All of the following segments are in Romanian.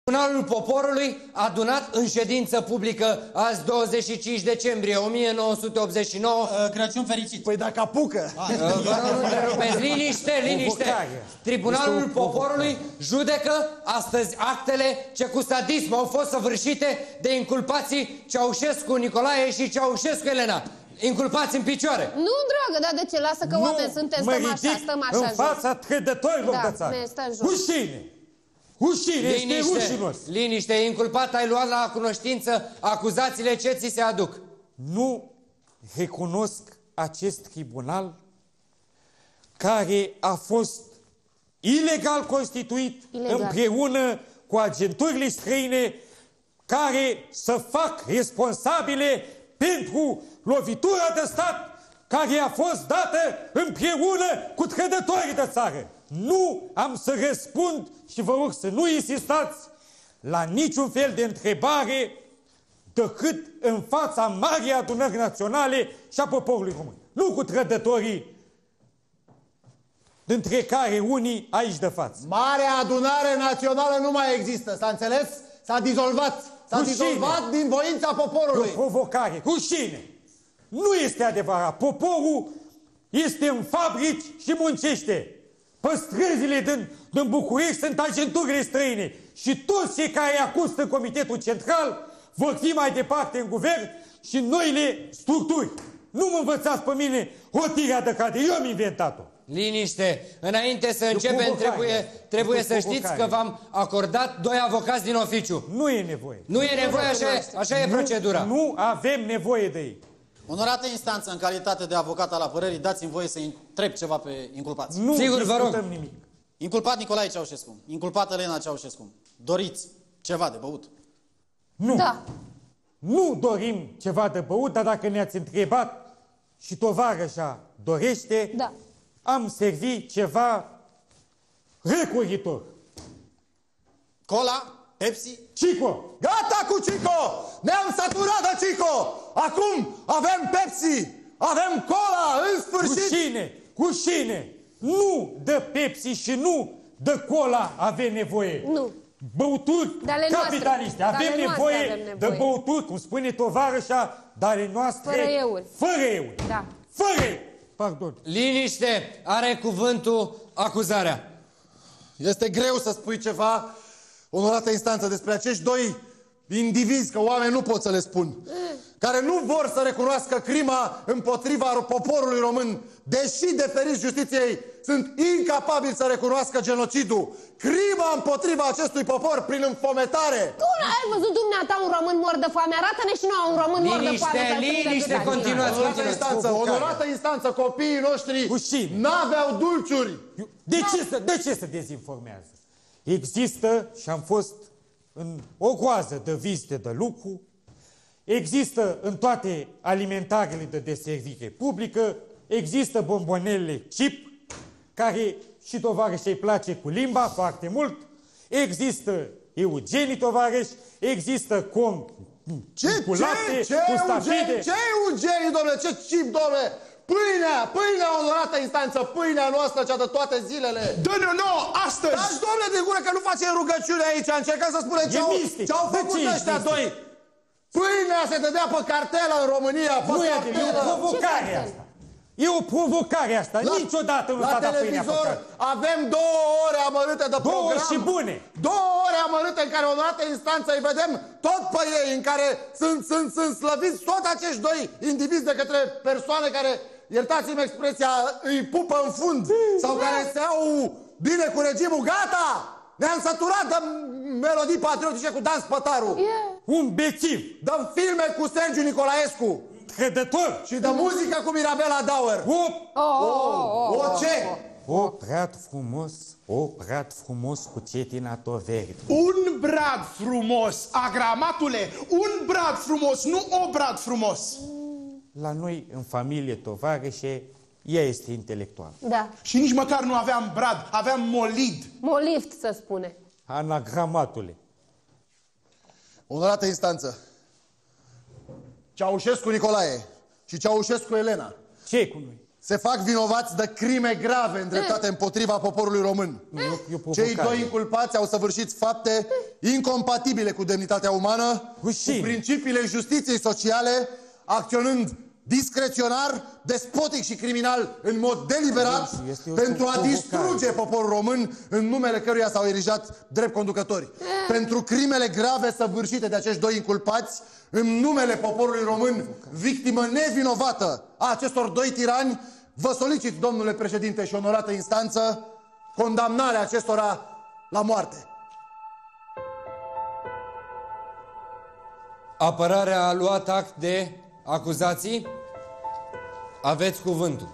Tribunalul Poporului, adunat în ședință publică azi 25 decembrie 1989. Crăciun fericit. Păi dacă apucă. Liniște, liniște. Tribunalul Poporului judecă astăzi actele ce cu sadism au fost săvârșite de inculpații Ceaușescu Nicolae și Ceaușescu Elena. Inculpați în picioare. Nu, dragă, dar de ce? Lasă că oameni suntem, stăm așa în fața trădătorilor de țară. Rușine! Rușine, este rușinos. Liniște, inculpat, ai luat la cunoștință acuzațiile ce ți se aduc. Nu recunosc acest tribunal care a fost ilegal constituit împreună cu agenturile străine care să fac responsabile pentru lovitura de stat care a fost dată împreună cu trădătorii de țară. Nu am să răspund și vă rog să nu insistați la niciun fel de întrebare decât în fața Marii Adunări Naționale și a poporului român. Nu cu trădătorii, dintre care unii aici de față. Marea Adunare Națională nu mai există, s-a înțeles? S-a dizolvat. S-a dizolvat din voința poporului. O provocare. Rușine. Nu este adevărat. Poporul este în fabrici și muncește. Pe străzile din București sunt agenturile străine. Și toți cei care acusă în Comitetul Central vor fi mai departe în guvern și în noile structuri. Nu mă învățați pe mine hotirea de cadre. Eu am inventat-o. Liniște. Înainte să începem, trebuie să știți că v-am acordat 2 avocați din oficiu. Nu e nevoie. Nu e nevoie, așa e procedura. Nu avem nevoie de ei. Onorată instanță, în calitate de avocat al apărării, dați-mi voie să întreb ceva pe inculpați. Nu sigur, vă rog. Nimic. Inculpat Nicolae Ceaușescu, inculpată Elena Ceaușescu, doriți ceva de băut? Nu. Da. Nu dorim ceva de băut, dar dacă ne-ați întrebat și tovarășa dorește, da, am servit ceva recuritor. Cola? Pepsi? Cico! Gata cu Cico! Ne-am săturat de Cico! Acum avem Pepsi! Avem Cola! În sfârșit! Rușine! Rușine! Nu de Pepsi și nu de Cola avem nevoie! Nu! Băuturi capitaliste! Avem nevoie de băuturi, cum spune tovarășa, dar ale noastre... Fără euri. Fără euri! Da! Fără euri! Pardon! Liniște! Are cuvântul acuzarea. Este greu să spui ceva, onorată instanță, despre acești 2 indivizi, că oameni nu pot să le spun, care nu vor să recunoască crima împotriva poporului român, deși deferiți justiției sunt incapabili să recunoască genocidul. Crima împotriva acestui popor prin înfometare. Tu ai văzut dumneata un român mor de foame? Arată-ne și nouă un român mor de foame. Liniște, continuați. Onorată instanță, copiii noștri n-aveau dulciuri. De ce se dezinformează? Există, și am fost în o groază de vizite de lucru, există în toate alimentarele de deservire publică, există bombonelele chip, care și tovarășii îi place cu limba foarte mult, există eugenii tovarăși, există com cu lapte, cu stafide. Ce eugenii, domnule? Ce chip, domnule? Pâinea, onorată instanță, pâinea noastră, cea de toate zilele. Dă-ne-o nouă, astăzi! Dați, domnule, de gură că nu facem rugăciune aici, încercați să spuneți ce-au făcut ăștia 2. Pâinea se dădea pe cartelă în România, pe cartelă. E o provocare asta. E o provocare asta. Niciodată nu s-a dat pâinea pe cartelă. Avem 2 ore amărâte de program. 2 și bune. 2 ore amărâte în care onorată instanță îi vedem tot pe ei, în care sunt slăviți tot acești 2 indivizi de către persoane care, iertați-mi expresia, îi pupă în fund sau care se iau bine cu regimul. Gata! Ne-am săturat de melodii patriotice cu Dan Spătaru. Un bețiv. De filme cu Sergiu Nicolaescu. Trădător. Și de muzică cu Mirabela Dauer. Ce? O brad frumos cu cetina toveri. Un brad frumos, agramatule, un brad frumos, nu o brad frumos. La noi, în familie tovarășe, ea este intelectuală. Da. Și nici măcar nu aveam brad, aveam molid. Molift, să spune. Anagramatule. Onorată instanță, Ceaușescu Nicolae și Ceaușescu Elena. Ce cu noi? se fac vinovați de crime grave îndreptate împotriva poporului român. Cei doi inculpați au săvârșit fapte incompatibile cu demnitatea umană, cu principiile justiției sociale, acționând discreționar, despotic și criminal în mod deliberat pentru a distruge poporul român în numele căruia s-au erijat drept conducători. Pentru crimele grave săvârșite de acești doi inculpați, în numele poporului român, victimă nevinovată a acestor doi tirani, vă solicit, domnule președinte și onorată instanță, condamnarea acestora la moarte. Apărarea a luat act de acuzații. Aveți cuvântul.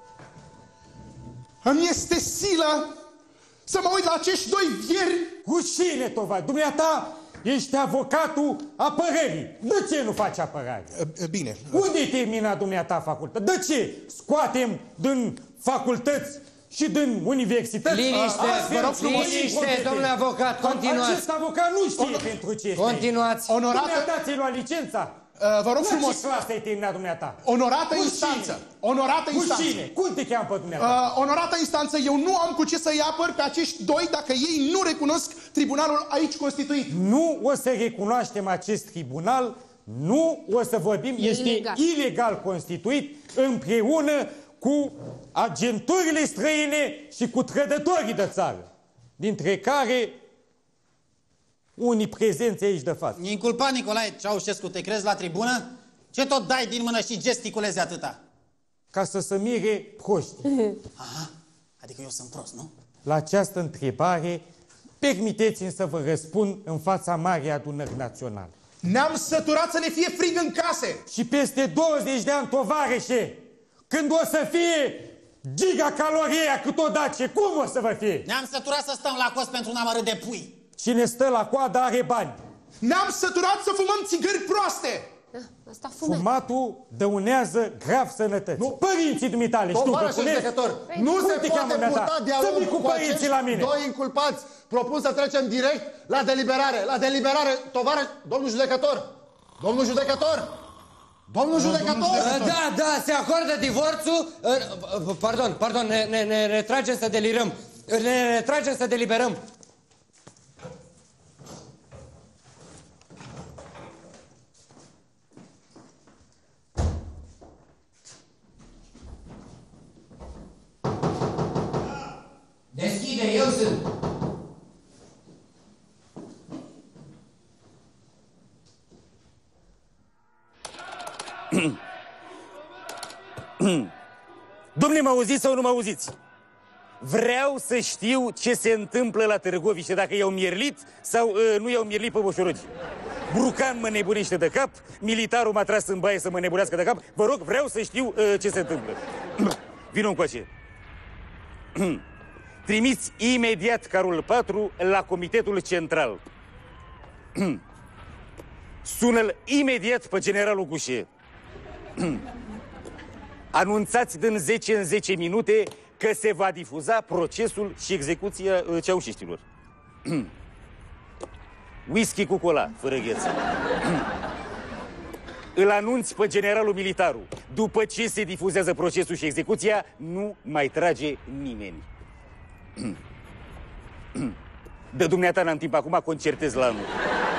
Îmi este silă să mă uit la acești doi vieri. Rușine, Tova! Dumneata ești avocatul apărării. De ce nu faci apărare? Bine. Unde termina dumneata facultate? De ce scoatem din facultăți și din universități? Liniște, liniște, domnule avocat, continuați. Acest avocat nu știe pentru ce este. Continuați. Dumneata ți-ai luat licența? Vă rog frumos. Ce clasă ai terminat dumneata? Onorată instanță. Onorată instanță. Cum te cheamă pe dumneata? Onorată instanță, eu nu am cu ce să-i apăr pe acești doi dacă ei nu recunosc tribunalul aici constituit. Nu o să recunoaștem acest tribunal, nu o să vorbim, este ilegal constituit împreună cu agenturile străine și cu trădătorii de țară, dintre care unii prezenți aici de față. Inculpat Nicolae Ceaușescu, te crezi la tribună? Ce tot dai din mână și gesticulezi atâta? Ca să se mire proștii. Aha, adică eu sunt prost, nu? La această întrebare, permiteți-mi să vă răspund în fața Marii Adunări Naționale. Ne-am săturat să ne fie frig în case. Și peste 20 de ani, tovarășe, când o să fie gigacaloria câteodată, cum o să vă fie? Ne-am săturat să stăm la cost pentru un amărât de pui. Cine stă la coadă are bani. Ne-am săturat să fumăm țigări proaste. Asta fume. Fumatul dăunează grav sănătății. Nu. Părinții dumitale, știu că puneți. Nu se poate purta dialog cu acești doi inculpați. Propun să trecem direct la deliberare. La deliberare, tovarăș, domnul judecător. Domnul judecător. Domnul judecător. Da, se acordă divorțul. Pardon, ne retragem să delirăm. Ne retragem să deliberăm. Deschide, eu sunt. Dom'le, mă auziți sau nu mă auziți? Vreau să știu ce se întâmplă la Târgoviște, dacă i-au mierlit sau nu i-au mierlit pe boșorogi. Brucan mă nebunește de cap, militarul m-a tras în baie să mă nebunească de cap. Vă rog, vreau să știu ce se întâmplă. Vino încoace. Trimiți imediat carul 4 la Comitetul Central. Sună-l imediat pe generalul Gușe. Anunțați din 10 în 10 minute că se va difuza procesul și execuția ceaușiștilor. Whisky cu cola, fără gheță. Îl anunți pe generalul militaru. După ce se difuzează procesul și execuția, nu mai trage nimeni. De dumneata n-am timp acum, concertez la anul.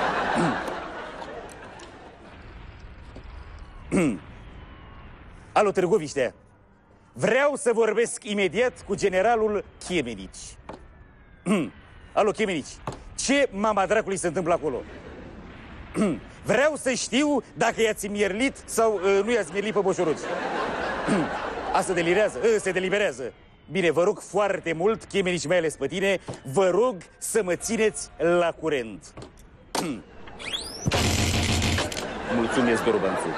Alo, Târgoviștea. Vreau să vorbesc imediat cu generalul Chemenici. Alo, Chemenici. Ce mama dracului se întâmplă acolo? Vreau să știu dacă i-ați mierlit sau nu i-ați mierlit pe boșorogi. Asta delirează? Se deliberează. Bine, vă rog foarte mult, Chemenici, mai ales pe tine, vă rog să mă țineți la curent. Mulțumesc, Dorobanțu.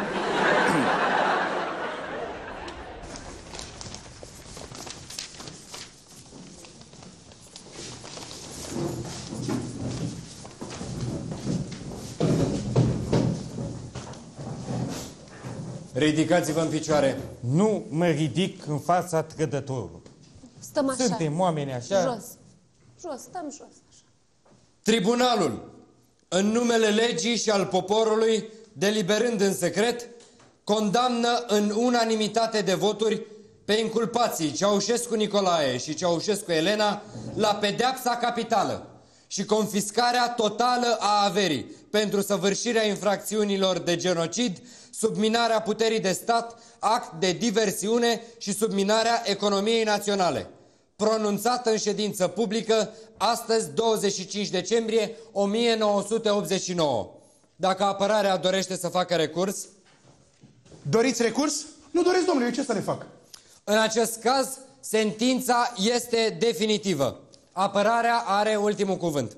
Ridicați-vă în picioare. Nu mă ridic în fața trădătorului. Stăm așa. Suntem oameni așa. Jos, stăm jos așa. Tribunalul, în numele legii și al poporului, deliberând în secret, condamnă în unanimitate de voturi pe inculpații Ceaușescu Nicolae și Ceaușescu Elena la pedeapsa capitală și confiscarea totală a averii pentru săvârșirea infracțiunilor de genocid, subminarea puterii de stat, act de diversiune și subminarea economiei naționale. Pronunțată în ședință publică astăzi, 25 decembrie 1989. Dacă apărarea dorește să facă recurs... Doriți recurs? Nu doresc, domnule, eu ce să le fac? În acest caz, sentința este definitivă. Apărarea are ultimul cuvânt.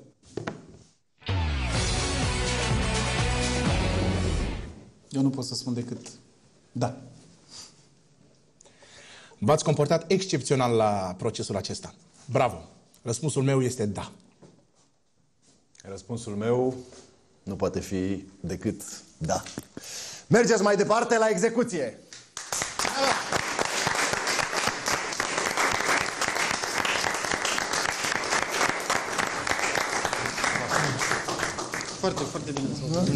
Eu nu pot să spun decât da. V-ați comportat excepțional la procesul acesta. Bravo! Răspunsul meu este da. Răspunsul meu nu poate fi decât da. Mergeți mai departe la execuție. Foarte, foarte bine.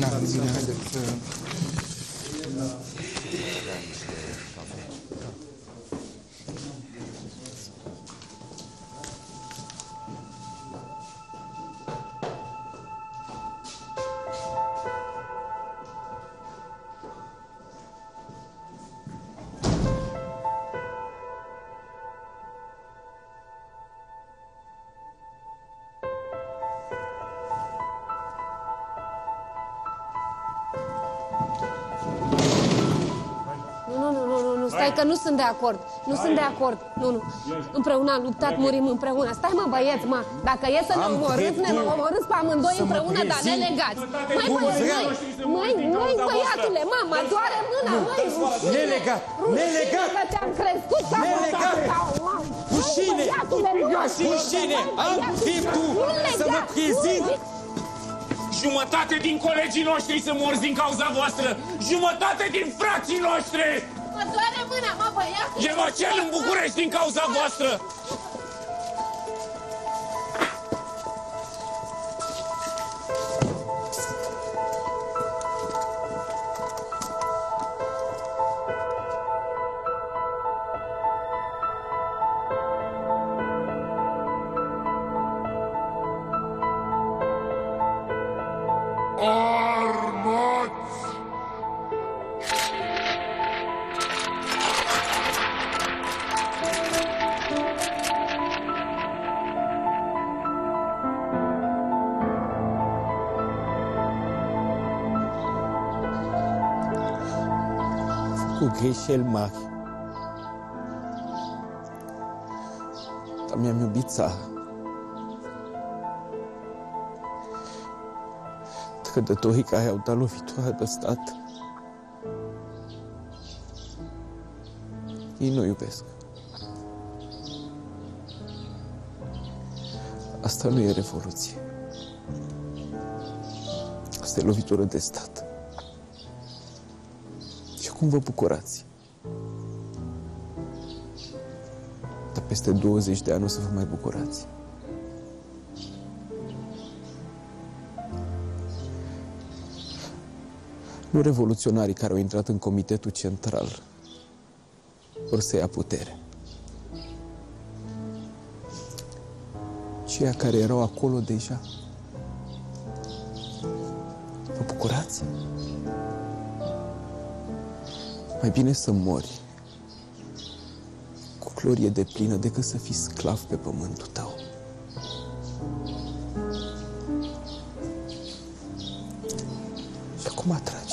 Stai că nu sunt de acord. Nu sunt de acord. Nu. Împreună am luptat, murim împreună. Stai mă, băieți, mă. Dacă e să ne omorâți, ne omorâți pe amândoi împreună, dar nelegați. Măi, băiatule, mă, mă doare mâna, măi. Nelegat, nelegat. Că te-am crescut ca Rușine, rușine. Am dreptul să mă prezint. Jumătate din colegii noștri sunt morți din cauza voastră! Jumătate din frații noștri! Mă doare mâna, mă, băiatul! E măcel în București din cauza voastră! Cu greșeli mari. Dar mi-am iubit țara. Trădătorii care au dat lovitura de stat, ei nu iubesc. Asta nu e revoluție. Asta e lovitură de stat. Și cum vă bucurați? Dar peste 20 de ani o să vă mai bucurați. Nu revoluționarii care au intrat în Comitetul Central vor să ia putere. Ceia care erau acolo deja. Vă bucurați? Mai bine să mori cu glorie deplină decât să fii sclav pe pământul tău. Și acum tragi.